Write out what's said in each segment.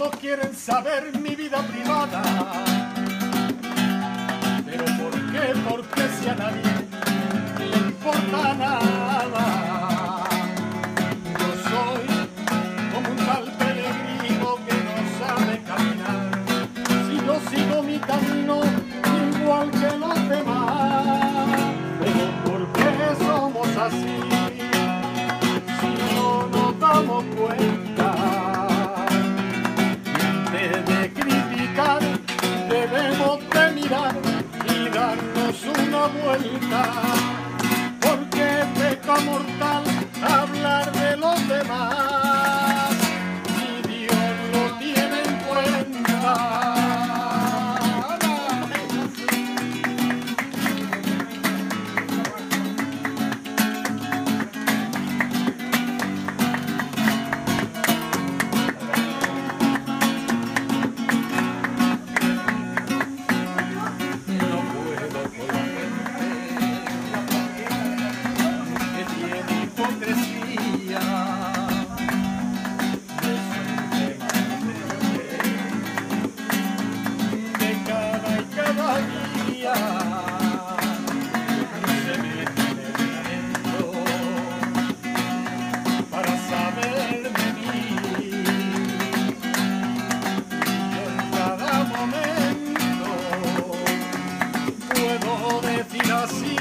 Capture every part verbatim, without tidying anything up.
Todos quieren saber mi vida privada. Pero ¿por qué? Porque si a nadie le importa nada. Yo soy como un tal peregrino que no sabe caminar. Si yo sigo mi camino igual que los demás. Pero ¿por qué somos así? Si no nos damos cuenta. Debemos de mirar y darnos una vuelta, porque peca mortal hablar de los demás y Dios lo tiene en cuenta. Así,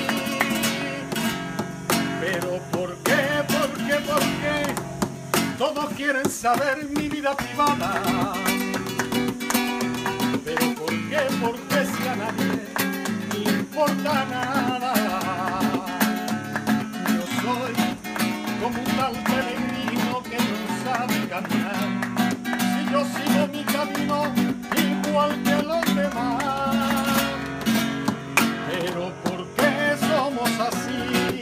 pero ¿por qué? ¿Por qué? ¿Por qué? Todos quieren saber mi vida privada. Pero ¿por qué? Porque si a nadie le importa nada. Yo soy como un tal peregrino que no sabe caminar. Si yo sigo mi camino igual que los demás. Pero ¿por qué somos así?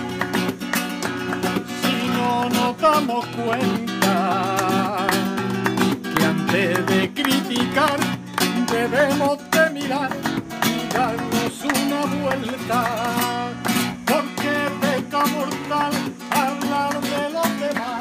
Si no nos damos cuenta que antes de criticar debemos de mirar y darnos una vuelta, porque peca mortal hablar de los demás.